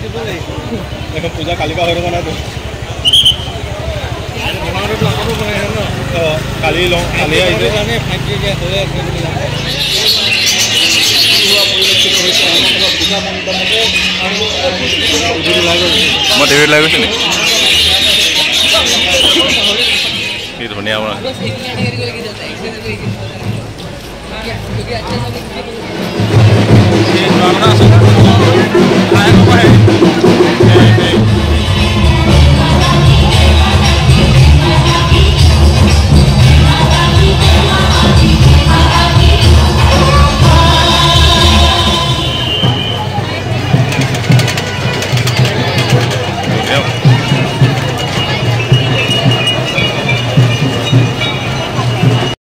এখন পূজা কালিকা হৈ থকা নাইতো কালি লওঁ কালি আহিছে মই টিভিত ওলাই গৈছোঁ নেকি কি ধুনীয়া বনাইছে